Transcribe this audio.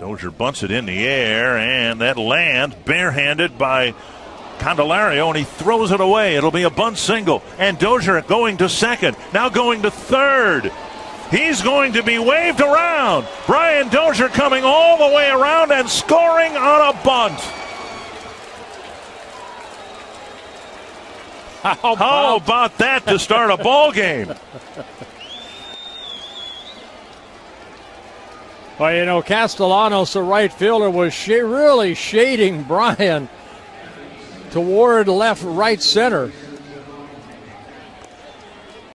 Dozier bunts it in the air, and that lands barehanded by Candelario, and he throws it away. It'll be a bunt single, and Dozier going to second, now going to third. He's going to be waved around. Brian Dozier coming all the way around and scoring on a bunt. How about that to start a ball game? Well, you know, Castellanos, the right fielder, was really shading Brian toward left, right center.